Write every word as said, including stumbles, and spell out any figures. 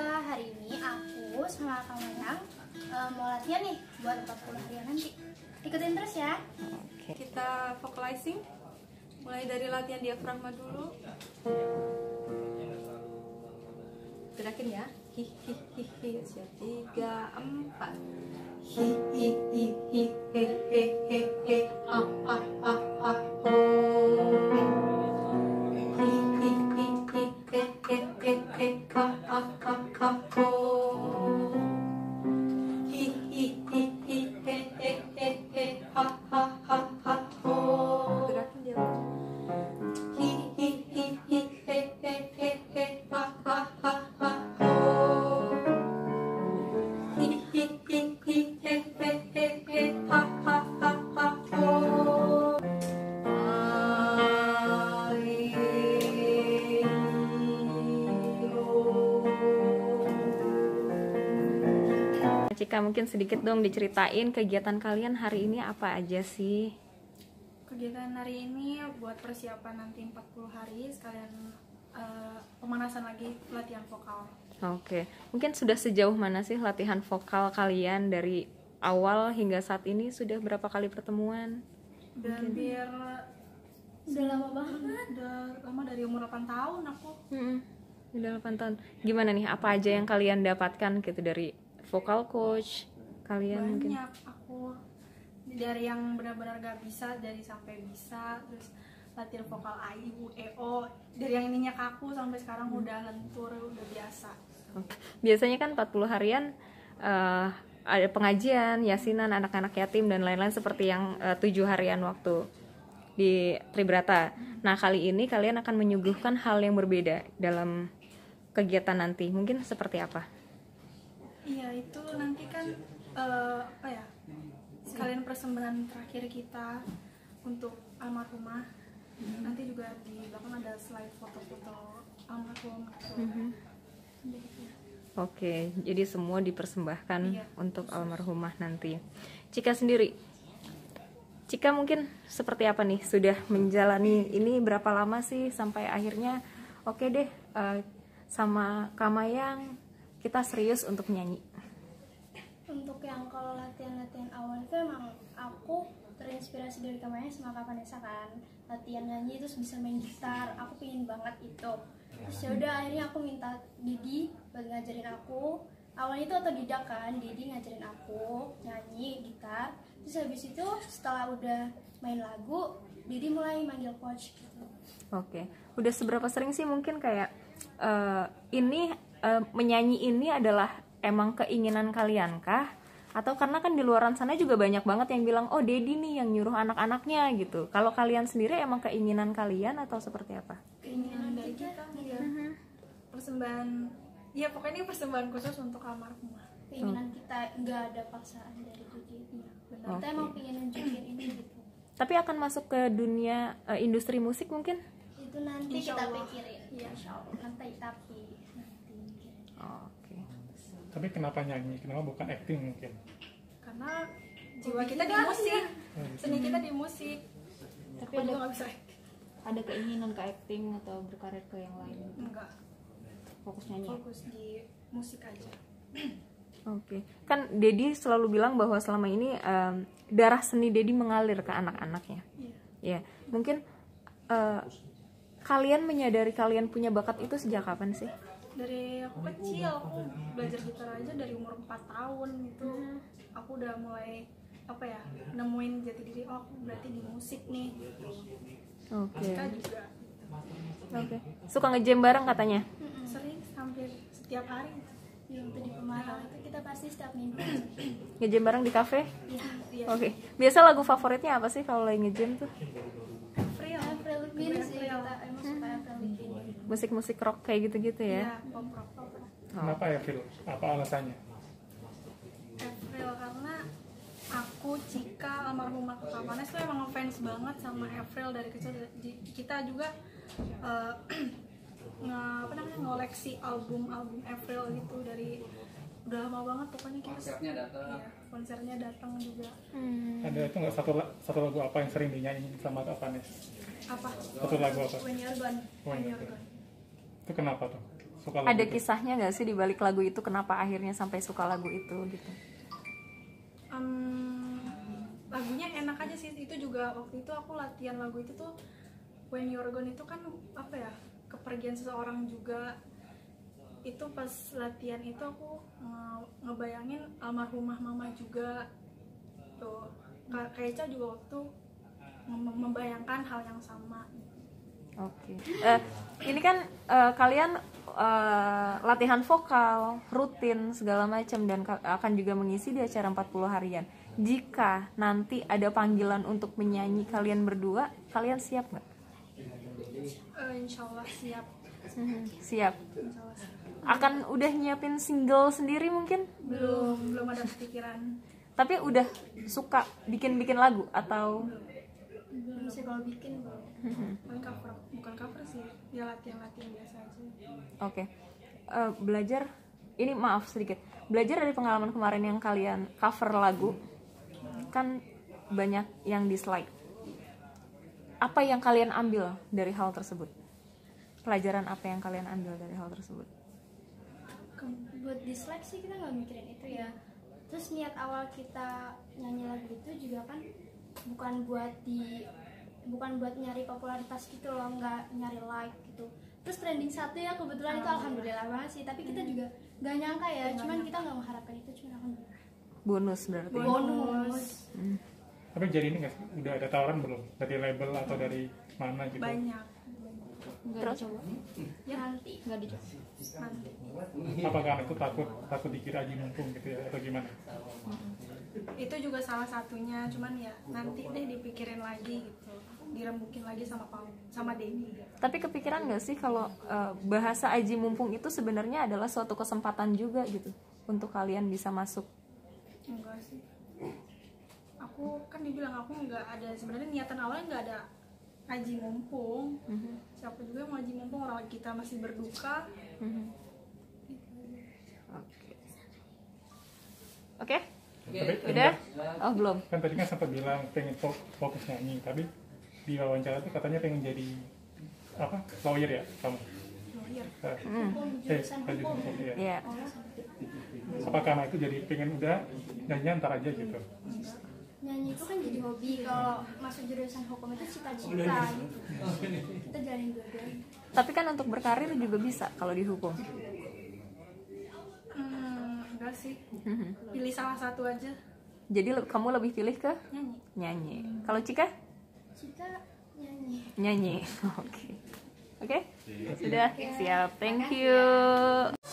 Uh, hari ini aku sama Kak Mayang uh, mau latihan nih buat empat puluh harian nanti. Ikutin terus ya. Okay. Kita vocalizing. Mulai dari latihan diafragma dulu. Gerakin ya. Hi hi hi hi. Siap tiga empat. Hi hi hi hi he he he he. Ah ah ah ah. Hi hi hi hi he he he he. Ah ah ah ah. Hi hi hi hi he he he he. Ah ah ah ah. Gerakin dia. Hi hi hi hi he he he he. Ah ah ah ah. Hi hi hi hi he he he he. Ah ah ah ah. Cika, mungkin sedikit dong diceritain kegiatan kalian hari ini apa aja sih? Kegiatan hari ini buat persiapan nanti empat puluh hari sekalian uh, pemanasan lagi latihan vokal. Oke, mungkin sudah sejauh mana sih latihan vokal kalian dari awal hingga saat ini? Sudah berapa kali pertemuan? Udah hampir Udah lama banget. Udah lama dari umur delapan tahun aku. Hmm, udah delapan tahun. Gimana nih? Apa aja yang kalian dapatkan gitu dari vokal coach kalian? Banyak mungkin? aku dari yang benar-benar gak bisa dari sampai bisa, terus latihan vokal A I U E O dari yang ininya kaku sampai sekarang hmm. udah lentur, udah biasa. Oke. Biasanya kan empat puluh harian uh, ada pengajian, yasinan, anak-anak yatim dan lain-lain seperti yang uh, tujuh harian waktu di Tribrata. Nah, kali ini kalian akan menyuguhkan hal yang berbeda dalam kegiatan nanti. Mungkin seperti apa? Iya, itu nanti kan uh, apa ya? Sekalian persembahan terakhir kita untuk almarhumah. Hmm. Nanti juga di belakang ada slide foto-foto almarhum gitu. Hmm. Oke, jadi semua dipersembahkan iya, untuk khusus almarhumah nanti. Cika sendiri, Cika mungkin seperti apa nih? Sudah menjalani ini berapa lama sih sampai akhirnya oke deh uh, sama Kak Mayang kita serius untuk nyanyi? Untuk yang kalau latihan-latihan awal itu emang aku terinspirasi dari Kak Mayang sama Kak Vanessa kan. Latihan nyanyi terus bisa main gitar, aku pingin banget itu. Terus yaudah akhirnya aku minta Didi buat ngajarin aku. Awalnya itu otodidak kan, Didi ngajarin aku nyanyi gitar. Terus habis itu setelah udah main lagu, Didi mulai manggil coach gitu. Oke, udah seberapa sering sih mungkin kayak uh, ini uh, menyanyi ini adalah emang keinginan kalian kah? Atau karena kan di luaran sana juga banyak banget yang bilang oh Dedi nih yang nyuruh anak-anaknya gitu. Kalau kalian sendiri emang keinginan kalian atau seperti apa? Keinginan dari kita, ya. Uh-huh. Persembahan, ya pokoknya ini persembahan khusus untuk almarhumah. Keinginan oh. kita, nggak ada paksaan dari Dedi. Ya, benar. Okay. Kita emang pengen nunjukin ini gitu. Tapi akan masuk ke dunia uh, industri musik mungkin? Itu nanti Insya kita Allah. pikirin. Ya, Insya Allah. Nanti tapi nanti. Oh, oke. Okay. Tapi kenapa nyanyi? Kenapa bukan acting mungkin? Karena jiwa kita di musik, seni kita di musik. Tapi ada nggak bisa ada keinginan ke acting atau berkarir ke yang lain? Enggak. Fokus nyanyi. Fokus di musik aja. Oke. Okay. Kan Dedi selalu bilang bahwa selama ini um, darah seni Dedi mengalir ke anak-anaknya. Iya. Yeah. Mungkin uh, kalian menyadari kalian punya bakat itu sejak kapan sih? Dari aku kecil, aku belajar gitar aja dari umur empat tahun gitu. Hmm. Aku udah mulai apa ya, nemuin jati diri, oh aku berarti di musik nih gitu. Oke. Okay. juga. Oke. Okay. Suka nge-jam bareng katanya? Mm-mm, sering, hampir setiap hari. Yang tadi Pemarau itu kita pasti setiap minggu. Nge-jam bareng di kafe? Iya. Iya. Oke. Okay. Biasa lagu favoritnya apa sih kalau lagi nge-jam tuh? April, April Lavigne sih kita emang suka April Lavigne. Musik-musik rock kayak gitu-gitu ya? Iya, pop rock, pop rock. Kenapa ya, Phil? Apa alasannya? April karena aku, Cika, almarhumah Kak Vanessa tuh emang ngefans banget sama April dari kecil. Kita juga uh, nge, apa namanya, ngoleksi album-album April gitu dari udah lama banget pokoknya kita. Konsernya datang. Iya, konsernya datang juga. Hmm. Ada itu nggak satu satu lagu apa yang sering dinyanyiin sama Kak Vanessa? Apa? Satu lagu apa? When You're Gone. When You're Gone. Itu kenapa tuh? suka lagu Ada itu? kisahnya nggak sih di balik lagu itu, kenapa akhirnya sampai suka lagu itu gitu? Em, lagunya enak aja sih. Itu juga waktu itu aku latihan lagu itu tuh When You're Gone itu kan apa ya, kepergian seseorang juga. Itu pas latihan itu aku nge- ngebayangin almarhumah mama juga tuh. Kak Keca juga waktu mem- membayangkan hal yang sama. Oke. Eh, ini kan eh, kalian eh, latihan vokal, rutin segala macam dan ka- akan juga mengisi di acara empat puluh harian. Jika nanti ada panggilan untuk menyanyi kalian berdua, kalian siap nggak? Eh, insya Allah siap. Mhm, siap. Insya Allah siap. Akan udah nyiapin single sendiri mungkin? Belum belum ada kepikiran. Tapi udah suka bikin-bikin lagu atau? Belum sih kalau bikin belum. Paling cover, bukan cover sih, ya latihan-latihan biasa aja. Oke. Eh, belajar, ini maaf sedikit. Belajar dari pengalaman kemarin yang kalian cover lagu, kan banyak yang dislike. Apa yang kalian ambil dari hal tersebut? Pelajaran apa yang kalian ambil dari hal tersebut? Buat dislike sih kita nggak mikirin itu ya. Terus niat awal kita nyanyi lagu itu juga kan bukan buat di bukan buat nyari popularitas gitu loh, nggak nyari like gitu. Terus trending satu ya kebetulan itu alhamdulillah banget sih. Tapi kita juga nggak nyangka ya, cuman kita nggak mengharapkan itu, cuman alhamdulillah. Bonus berarti. Bonus. Hmm. Tapi jadi ini nggak sih? Udah ada tawaran belum dari label atau dari mana gitu? Banyak. Nggak Terus? dicoba. Ya, Nanti Nggak dicoba. nanti. Apakah itu takut takut dikira aji mumpung gitu ya atau gimana? Itu juga salah satunya, cuman ya nanti deh dipikirin lagi gitu, dirembukin lagi sama Pak sama Denny. Tapi kepikiran nggak sih kalau eh, bahasa aji mumpung itu sebenarnya adalah suatu kesempatan juga gitu untuk kalian bisa masuk? Enggak sih, aku kan dibilang aku nggak ada, sebenarnya niatan awalnya nggak ada aji mumpung. Mhm. Siapa juga yang mau aji mumpung, orang kita masih berduka. Mhm. Oke. Oke? Tapi Udah? Oh belum. kan tadi kan sempat bilang pengen fo- fokus nyanyi, tapi di wawancara tuh katanya pengen jadi apa lawyer ya kamu? Lawyer. Eh, Hmm. eh tadi hukum ya. Iya. Apa karena itu jadi pengen udah nyanyi ntar aja gitu? nyanyi itu kan jadi hobi. Kalau masuk jurusan hukum itu cita-cita gitu. Kita jalanin dua-duanya. Tapi kan untuk berkarir juga bisa kalau dihukum. Hmm, enggak sih, Mhm. pilih salah satu aja. Jadi le- kamu lebih pilih ke Nyanyi. nyanyi. Kalau Cika? Cita nyanyi. Nyanyi. Oke. Oke? Sudah siap. Thank you.